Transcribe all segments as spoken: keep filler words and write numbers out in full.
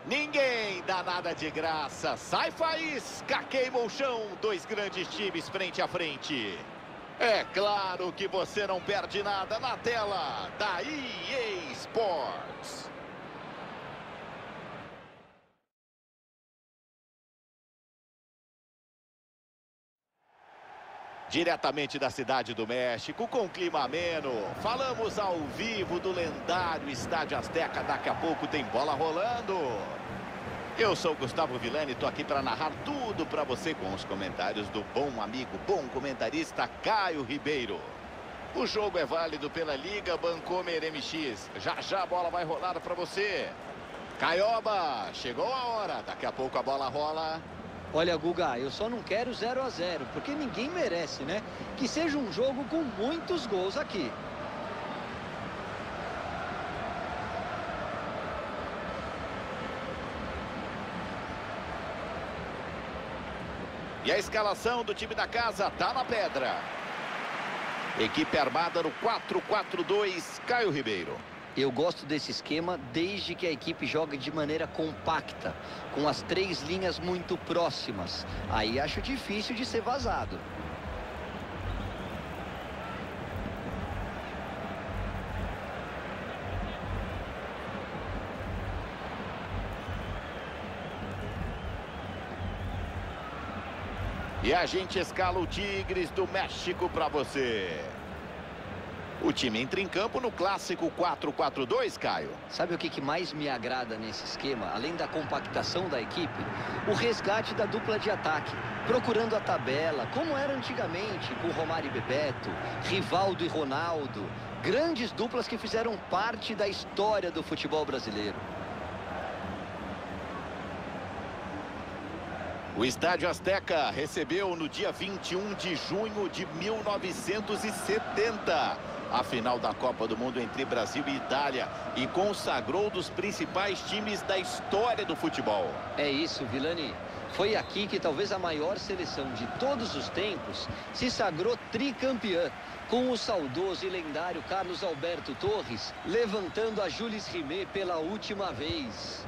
Ninguém dá nada de graça. Sai faísca, queima o chão. Dois grandes times frente a frente. É claro que você não perde nada na tela da E A Sports. Diretamente da cidade do México, com clima ameno, falamos ao vivo do lendário Estádio Azteca. Daqui a pouco tem bola rolando. Eu sou o Gustavo Villani, estou aqui para narrar tudo para você com os comentários do bom amigo, bom comentarista Caio Ribeiro. O jogo é válido pela Liga Bancomer M X. Já já a bola vai rolar para você. Caioba, chegou a hora, daqui a pouco a bola rola. Olha, Guga, eu só não quero zero a zero, porque ninguém merece, né? Que seja um jogo com muitos gols aqui. E a escalação do time da casa tá na pedra. Equipe armada no quatro quatro dois, Caio Ribeiro. Eu gosto desse esquema desde que a equipe joga de maneira compacta, com as três linhas muito próximas. Aí acho difícil de ser vazado. E a gente escala o Tigres do México para você. O time entra em campo no clássico quatro quatro dois, Caio. Sabe o que, que mais me agrada nesse esquema, além da compactação da equipe? O resgate da dupla de ataque, procurando a tabela, como era antigamente, com Romário e Bebeto, Rivaldo e Ronaldo. Grandes duplas que fizeram parte da história do futebol brasileiro. O Estádio Azteca recebeu no dia vinte e um de junho de mil novecentos e setenta a final da Copa do Mundo entre Brasil e Itália e consagrou um dos principais times da história do futebol. É isso, Villani. Foi aqui que talvez a maior seleção de todos os tempos se sagrou tricampeã, com o saudoso e lendário Carlos Alberto Torres levantando a Jules Rimet pela última vez.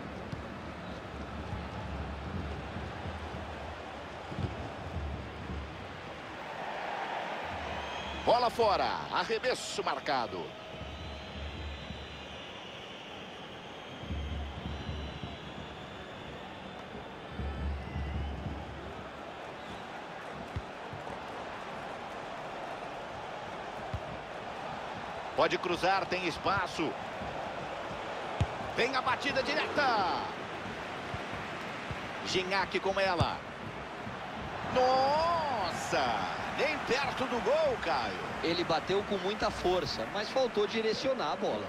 Bola fora, arremesso marcado. Pode cruzar, tem espaço. Vem a batida direta. Gignac com ela. Nossa! Nem perto do gol, Caio. Ele bateu com muita força, mas faltou direcionar a bola.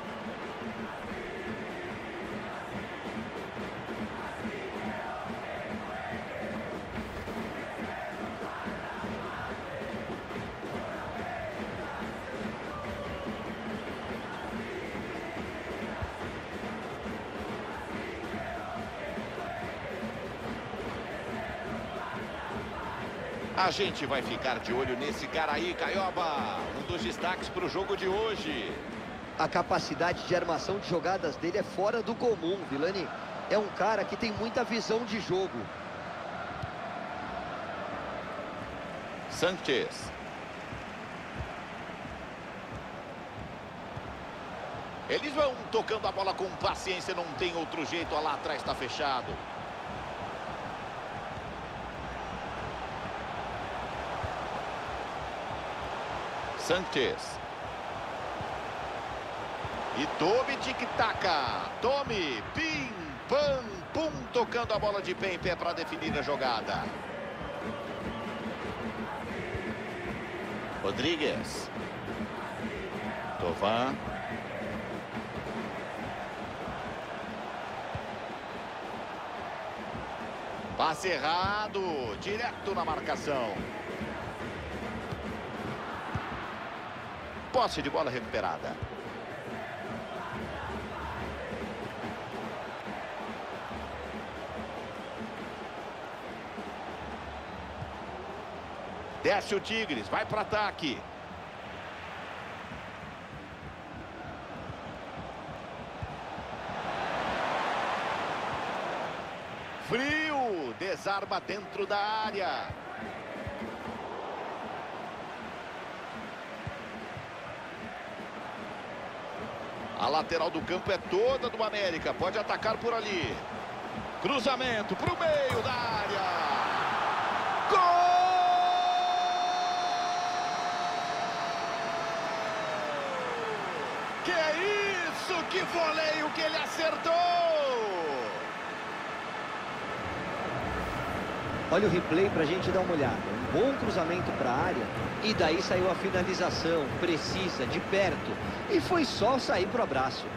A gente vai ficar de olho nesse cara aí, Caioba. Um dos destaques para o jogo de hoje. A capacidade de armação de jogadas dele é fora do comum, Villani. É um cara que tem muita visão de jogo. Sanchez. Eles vão tocando a bola com paciência, não tem outro jeito. Lá atrás está fechado. Sanchez. E tome tic-taca. Tome. Pim, pam, pum. Tocando a bola de pé em pé para definir a jogada. Rodrigues. Tovan. Passe errado. Direto na marcação. Posse de bola recuperada. Desce o Tigres, vai para ataque. Frio, desarma dentro da área. A lateral do campo é toda do América. Pode atacar por ali. Cruzamento para o meio da área. Gol! Que é isso? Que voleio que ele acertou! Olha o replay para a gente dar uma olhada. Um bom cruzamento para a área. E daí saiu a finalização, precisa, de perto. E foi só sair para o abraço.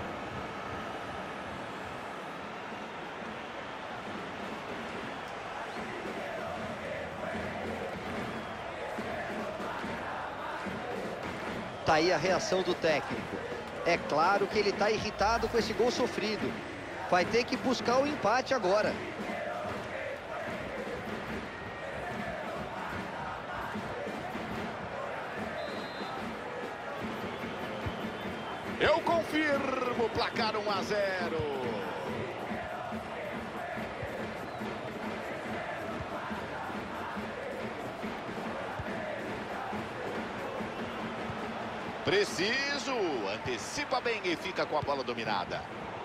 Tá aí a reação do técnico. É claro que ele está irritado com esse gol sofrido. Vai ter que buscar o empate agora. Eu confirmo, placar um a zero. Preciso, antecipa bem e fica com a bola dominada.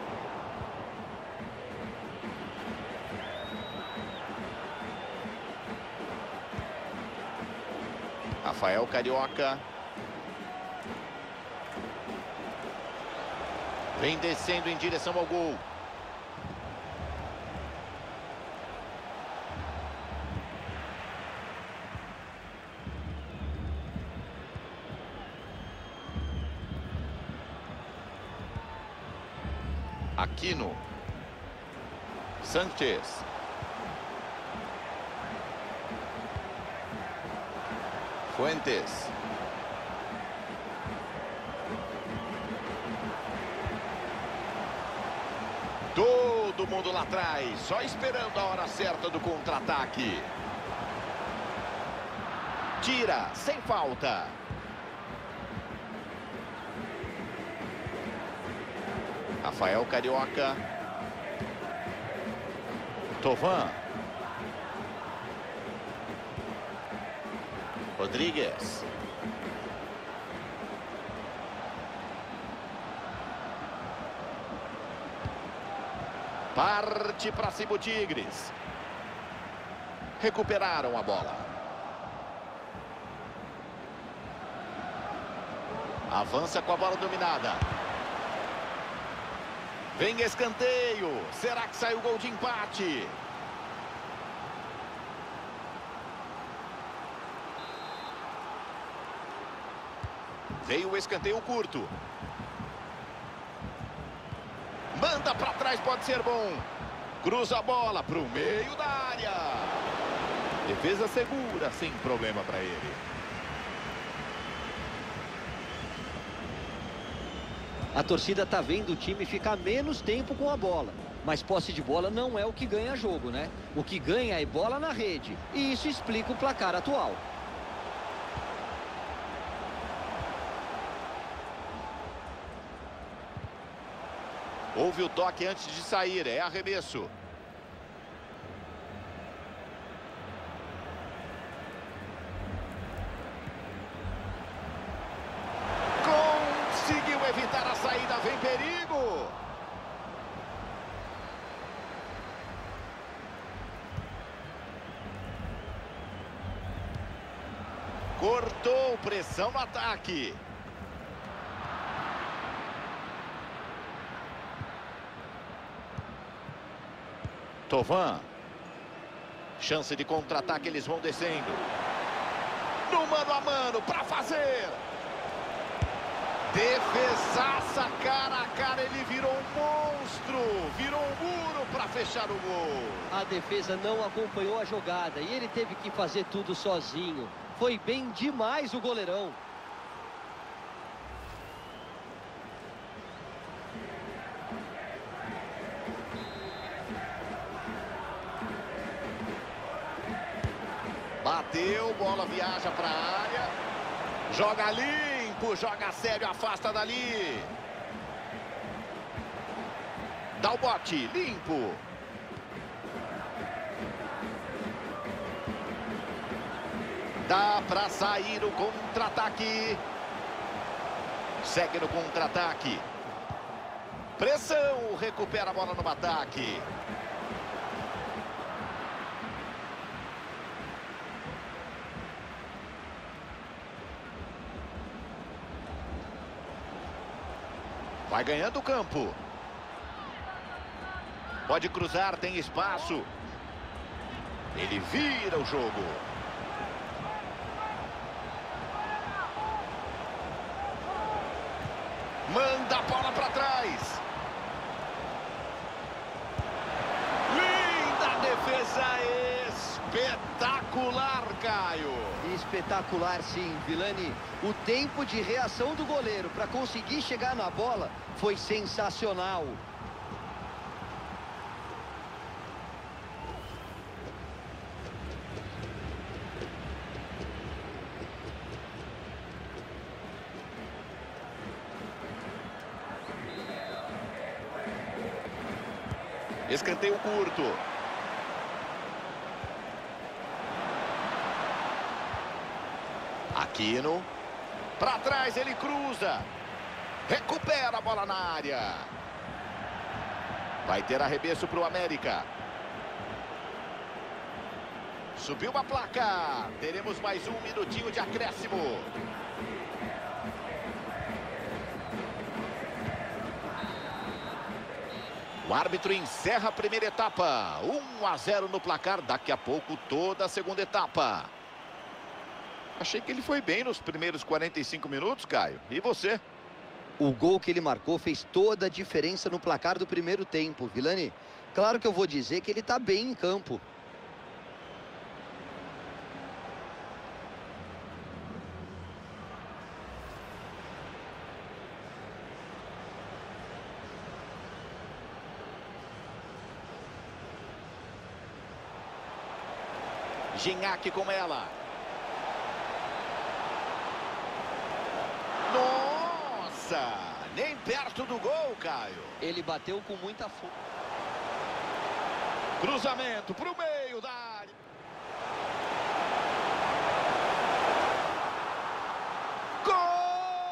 Rafael Carioca. Vem descendo em direção ao gol. Aquino. Sanchez. Fuentes. Todo mundo lá atrás, só esperando a hora certa do contra-ataque. Tira, sem falta. Rafael Carioca. Tovan. Rodrigues. Parte para cima o Tigres. Recuperaram a bola. Avança com a bola dominada. Vem escanteio. Será que sai o gol de empate? Veio o escanteio curto. Manda para trás, pode ser bom. Cruza a bola para o meio da área. Defesa segura, sem problema para ele. A torcida tá vendo o time ficar menos tempo com a bola. Mas posse de bola não é o que ganha jogo, né? O que ganha é bola na rede. E isso explica o placar atual. Houve o toque antes de sair, é arremesso. Conseguiu evitar a saída, vem perigo. Cortou, pressão no ataque. Tovan. Chance de contra-ataque, eles vão descendo. No mano a mano, para fazer. Defesaça, cara a cara, ele virou um monstro. Virou um muro para fechar o gol. A defesa não acompanhou a jogada e ele teve que fazer tudo sozinho. Foi bem demais o goleirão. Bateu, bola viaja para a área. Joga limpo, joga sério, afasta dali. Dá o bote, limpo. Dá para sair o contra-ataque. Segue no contra-ataque. Pressão, recupera a bola no ataque. Vai ganhando o campo. Pode cruzar, tem espaço. Ele vira o jogo. Manda a bola para trás. Linda defesa, espetacular, Caio. Espetacular, sim, Vilani. O tempo de reação do goleiro para conseguir chegar na bola foi sensacional. Escanteio curto. Aquino. Para trás, ele cruza. Recupera a bola na área. Vai ter arremesso para o América. Subiu a placa. Teremos mais um minutinho de acréscimo. O árbitro encerra a primeira etapa. um a zero no placar. Daqui a pouco toda a segunda etapa. Achei que ele foi bem nos primeiros quarenta e cinco minutos, Caio. E você? O gol que ele marcou fez toda a diferença no placar do primeiro tempo, Vilani. Claro que eu vou dizer que ele está bem em campo. Gignac com ela. Nossa! Nem perto do gol, Caio. Ele bateu com muita força. Cruzamento para o meio da área. Gol!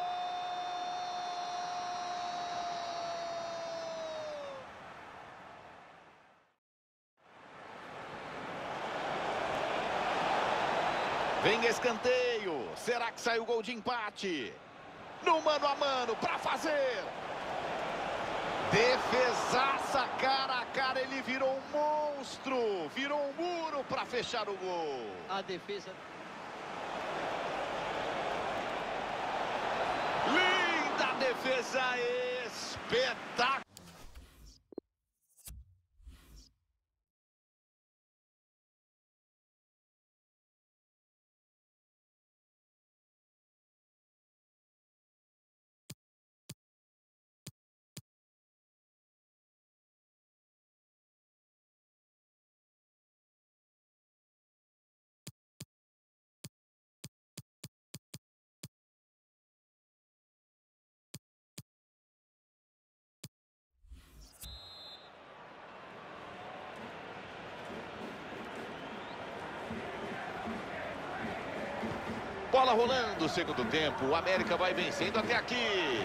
Vem escanteio. Será que sai o gol de empate? No mano a mano para fazer. Defesaça, cara a cara. Ele virou um monstro. Virou um muro para fechar o gol. A defesa... Linda defesa, espetacular. Bola rolando, segundo tempo. O América vai vencendo até aqui.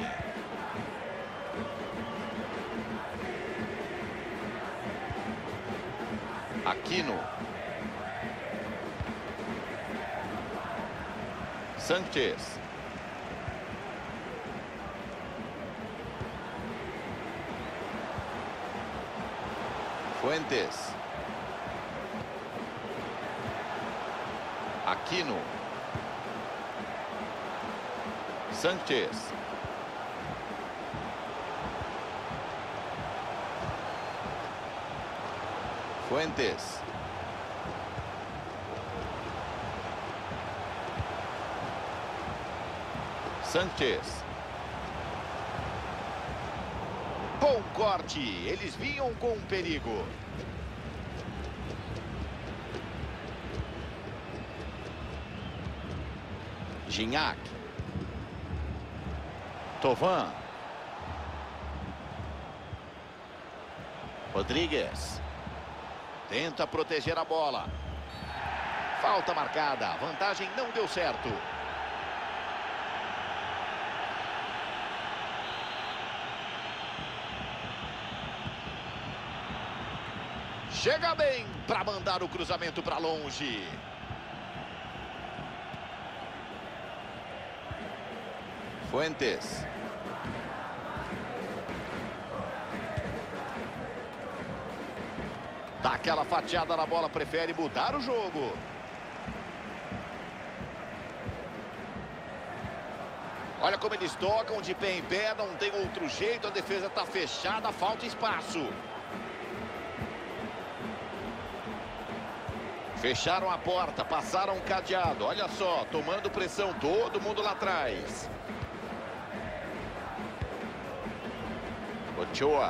Aquino. Sanchez. Fuentes. Aquino. Sanchez. Fuentes. Sanchez. Bom corte. Eles vinham com perigo. Gignac. Tovan. Rodrigues. Tenta proteger a bola. Falta marcada, a vantagem não deu certo. Chega bem para mandar o cruzamento para longe. Fuentes. Dá aquela fatiada na bola, prefere mudar o jogo. Olha como eles tocam de pé em pé, não tem outro jeito, a defesa está fechada, falta espaço. Fecharam a porta, passaram o cadeado, olha só, tomando pressão, todo mundo lá atrás. Ochoa.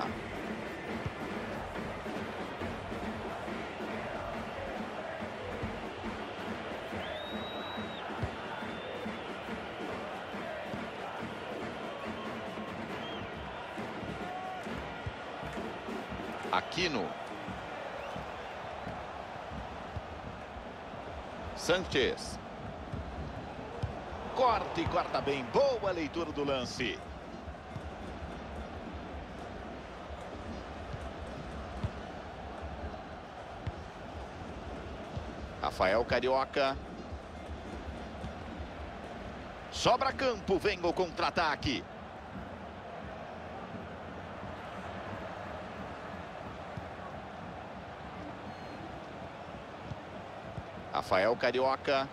Aquino. Sanchez. Corta e corta bem. Boa leitura do lance. Rafael Carioca. Sobra campo. Vem o contra-ataque. Rafael Carioca.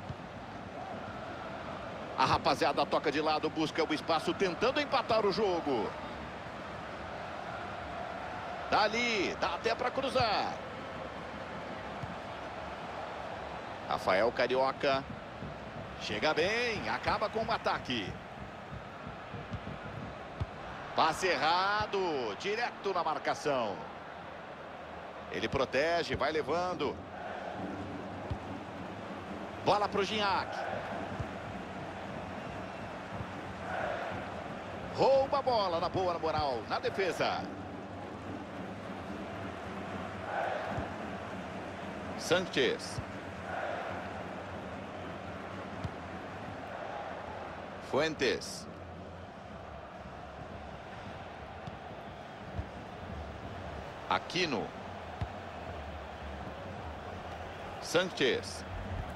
A rapaziada toca de lado, busca o espaço, tentando empatar o jogo. Dali, dá até para cruzar. Rafael Carioca. Chega bem, acaba com o ataque. Passe errado, direto na marcação. Ele protege, vai levando. Bola para o Gignac. Rouba a bola na boa, na moral, na defesa. Sanchez. Fuentes. Aquino. Sanchez.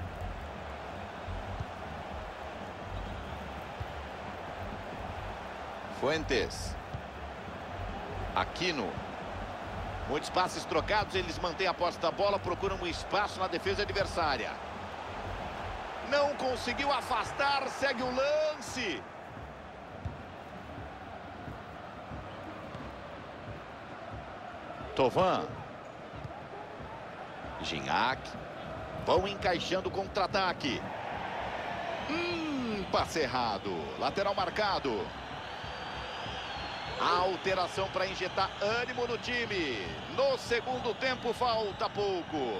Fuentes. Aquino. Muitos passes trocados, eles mantêm a posse da bola, procuram um espaço na defesa adversária. Não conseguiu afastar, segue o lance. Tovan. Gignac. Vão encaixando o contra-ataque. Hum, passe errado. Lateral marcado. A alteração para injetar ânimo no time. No segundo tempo, falta pouco.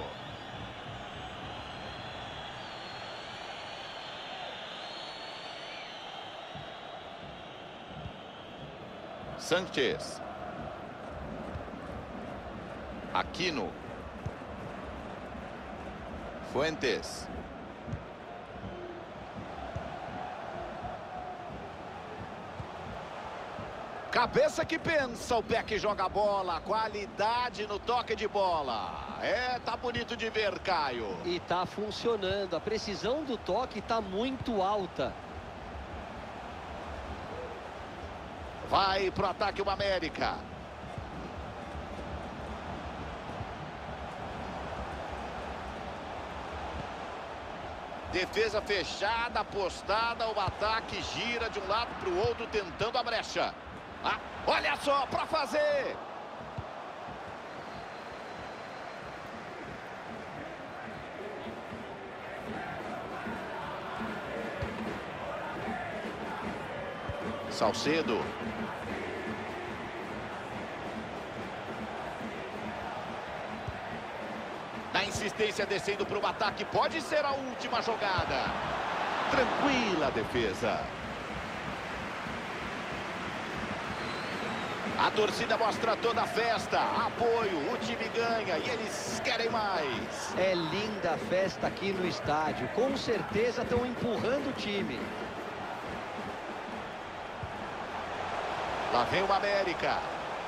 Sanchez. Aquino. Fuentes. Cabeça que pensa, o pé que joga a bola, qualidade no toque de bola. É, tá bonito de ver, Caio. E tá funcionando, a precisão do toque tá muito alta. Vai pro ataque o América. Defesa fechada, apostada, o ataque gira de um lado para o outro, tentando a brecha. Ah, olha só, para fazer. Salcedo. Na insistência, descendo para o ataque, pode ser a última jogada. Tranquila a defesa. A torcida mostra toda a festa, apoio, o time ganha e eles querem mais. É linda a festa aqui no estádio, com certeza estão empurrando o time. Lá vem o América.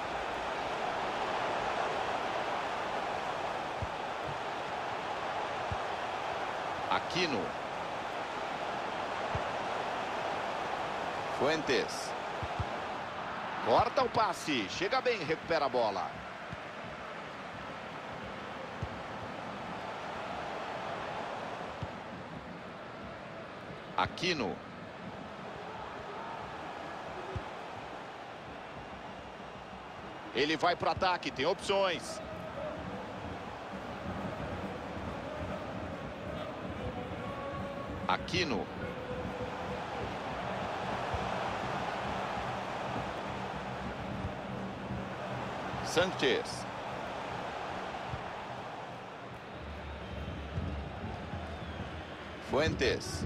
Aquino. Fuentes. Corta o passe, chega bem, recupera a bola. Aquino. Ele vai para o ataque, tem opções. Aquino. Sanchez. Fuentes.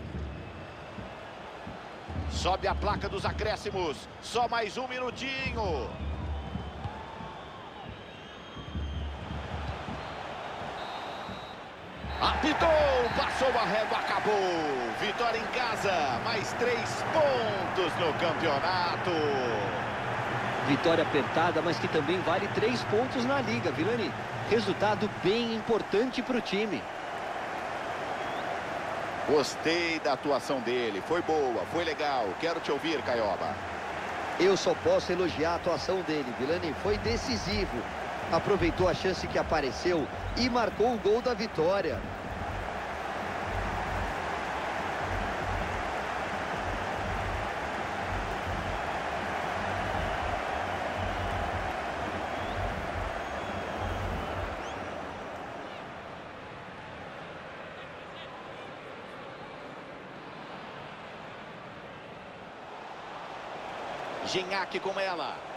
Sobe a placa dos acréscimos. Só mais um minutinho. Apitou, passou a régua, acabou. Vitória em casa, mais três pontos no campeonato. Vitória apertada, mas que também vale três pontos na liga, Vilani. Resultado bem importante para o time. Gostei da atuação dele, foi boa, foi legal. Quero te ouvir, Caioba. Eu só posso elogiar a atuação dele, Vilani. Foi decisivo. Aproveitou a chance que apareceu e marcou o gol da vitória. Gignac com ela.